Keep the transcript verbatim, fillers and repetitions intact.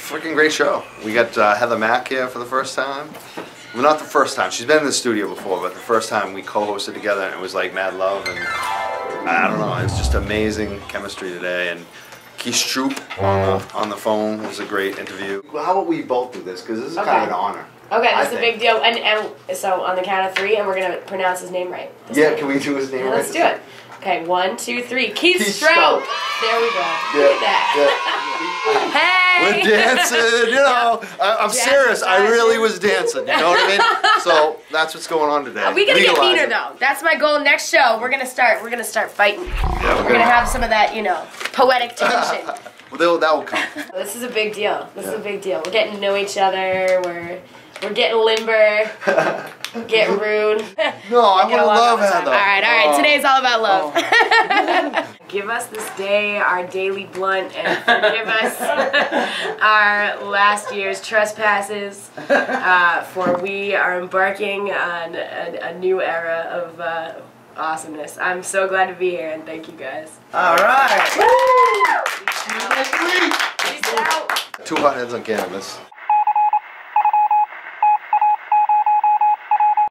freaking great show. We got uh, Heather Mack here for the first time. Well, not the first time. She's been in the studio before, but the first time we co-hosted together, and it was like mad love, and I don't know, it's just amazing chemistry today. And Stroup on the, on the phone was a great interview. Well, how about we both do this, because this is okay. kind of an honor. Okay, that's a big deal. And, and so on the count of three, and we're going to pronounce his name right. Yeah, can we do his name yeah, right? Let's do it. Okay, one, two, three. Keith, Keith Stroup. There we go. Yeah, Look at that. Yeah. Hey! We're dancing, you know. I, I'm dancing, serious. Dancing. I really was dancing. You know what I mean? So that's what's going on today. Uh, we gotta Legalize get meaner though. That's my goal. Next show, we're gonna start. We're gonna start fighting. Yeah, we're, we're gonna, gonna have some of that, you know, poetic tension. Well, that will come. This is a big deal. This yeah. is a big deal. We're getting to know each other. We're we're getting limber. Getting rude. No, I want to love Heather. All right, all right. Oh. Today's all about love. Oh. Give us this day our daily blunt and forgive us our last year's trespasses, uh, for we are embarking on a, a new era of uh, awesomeness. I'm so glad to be here, and thank you guys. All right. Woo! Peace out. Peace out. Two Hotheads on Cannabis.